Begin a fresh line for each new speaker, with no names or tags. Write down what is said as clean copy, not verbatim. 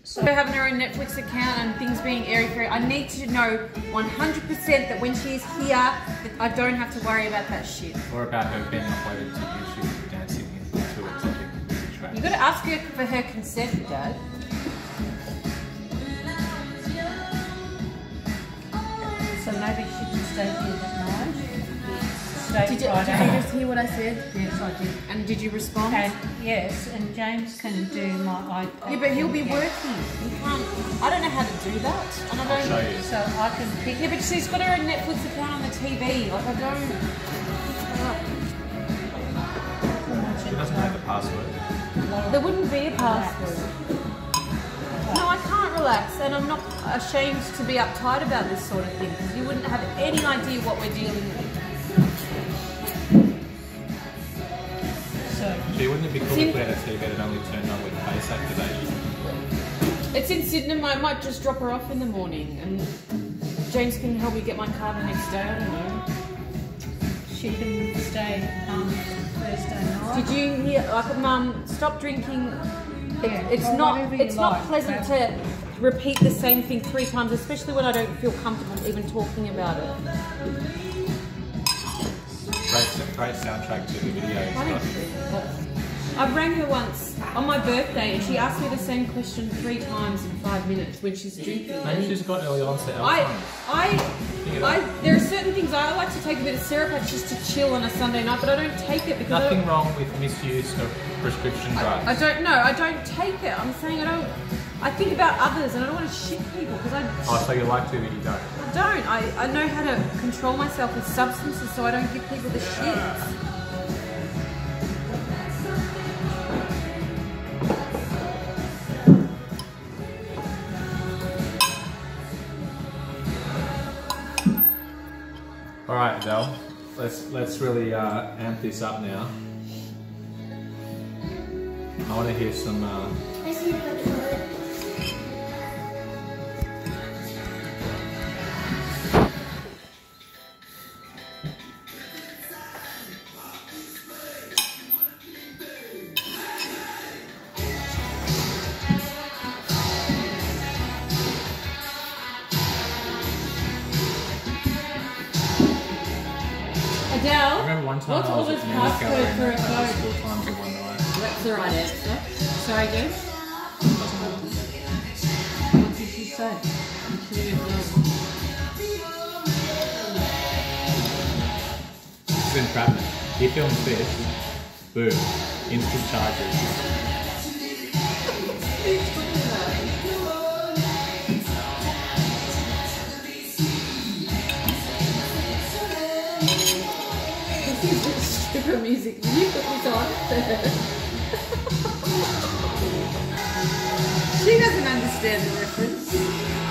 So having her own Netflix account and things being airy-fairy, I need to know 100% that when she's here, that I don't have to worry about that shit.
Or about her being uploaded to YouTube dancing into a topic track.
You got to ask her for her consent, Dad.
So maybe she can stay here that night.
Did you just hear what I said?
Yes, I did.
And did you respond?
And yes, and James can do my iPad.
Yeah, but he'll be working. You can't. I don't know how to do that, and I don't.
I'll show you.
So I can pick.
Yeah, but she's got her own Netflix account on the TV. Like I don't.
She doesn't have the password.
There wouldn't be a password. No, I can't relax, and I'm not ashamed to be uptight about this sort of thing because you wouldn't have any idea what we're dealing with.
Gee, wouldn't it be cool if we had a TV that only turned on with face activation?
It's in Sydenham. I might just drop her off in the morning, and James can help me get my car the next day. I don't know.
She can stay Thursday night.
Did you hear? Like, Mum, stop drinking.
Yeah,
It's
or
not.
whatever you
It's not
like.
pleasant to repeat the same thing 3 times, especially when I don't feel comfortable even talking about it.
Great soundtrack to the video.
I rang her once on my birthday and she asked me the same question 3 times in 5 minutes when she's drinking.
Maybe she's got early onset Alzheimer's.
There are certain things I like to take a bit of Seropax just to chill on a Sunday night, but I don't take it because
Nothing wrong with misuse of prescription drugs.
I don't know. I don't take it. I'm saying I don't. I think about others and I don't want to shit people because I.
Oh, so you like to, but you don't.
I don't. I know how to control myself with substances so I don't give people the shits.
All right, Adele. Let's really amp this up now. I want to hear some.
Adele,
I remember one time
what's
I was
Oliver's
at Manus
passcode
Gallery
for a
and
code?
4 times in one night.
That's the right answer. Sorry, James. What did she say?
This is entrapment. He films this. Boom. Instant charges. Stripper music. You put this on. She doesn't understand the reference.